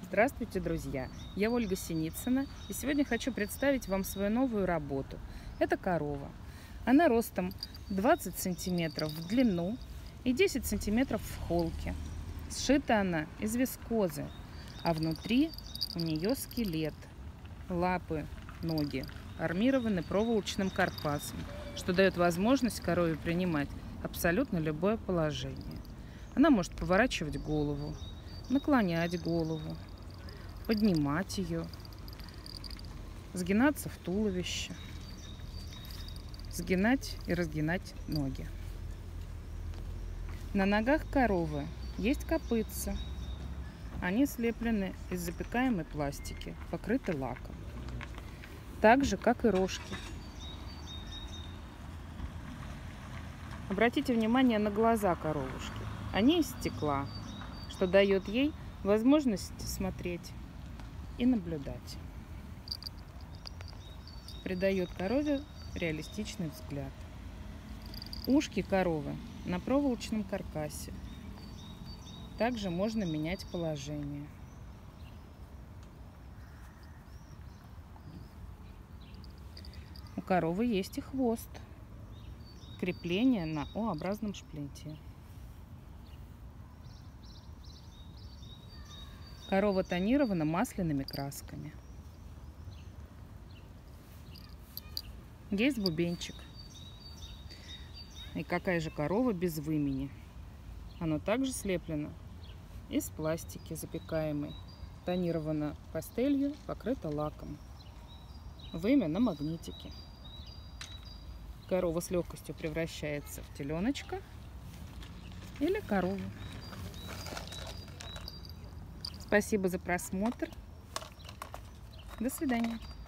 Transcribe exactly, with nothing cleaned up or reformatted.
Здравствуйте, друзья! Я Ольга Синицына, и сегодня хочу представить вам свою новую работу. Это корова. Она ростом двадцать сантиметров в длину и десять сантиметров в холке. Сшита она из вискозы, а внутри у нее скелет. Лапы, ноги армированы проволочным каркасом, что дает возможность корове принимать абсолютно любое положение. Она может поворачивать голову, наклонять голову, поднимать ее, сгинаться в туловище, сгинать и разгинать ноги. На ногах коровы есть копытца. Они слеплены из запекаемой пластики, покрыты лаком. Так же, как и рожки. Обратите внимание на глаза коровушки. Они из стекла, что дает ей возможность смотреть и наблюдать. Придает корове реалистичный взгляд. Ушки коровы на проволочном каркасе. Также можно менять положение. У коровы есть и хвост. Крепление на О-образном шплинте. Корова тонирована масляными красками. Есть бубенчик. И какая же корова без вымени? Оно также слеплено из пластики запекаемой. Тонировано пастелью, покрыто лаком. Вымя на магнитике. Корова с легкостью превращается в теленочка или корову. Спасибо за просмотр. До свидания.